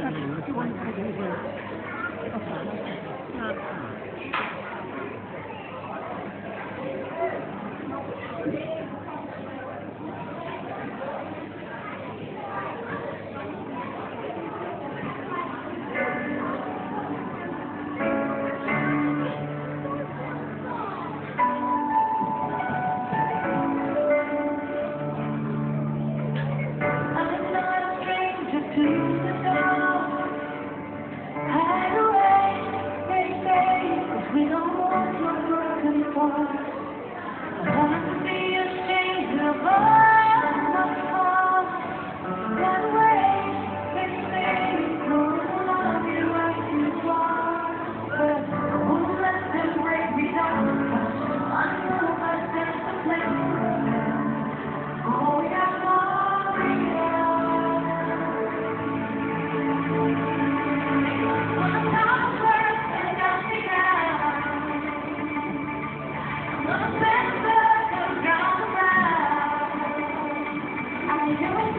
We don't want no broken hearts. I want to be a stranger of my heart. That way, they say, no one love you like you are. But I won't let them break me down. I know that there's a place. Oh, yeah, Maria. When the time first and got me down. When the best comes round, I know.